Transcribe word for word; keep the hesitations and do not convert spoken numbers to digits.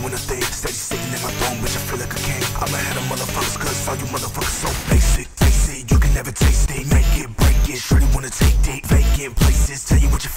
doing a thing. Steady sitting in my throne, bitch, I feel like a king. I'm ahead of motherfuckers, cause all you motherfuckers so basic. Face it, you can never taste it. Make it, break it, surely wanna take dick. Vacant places, tell you what you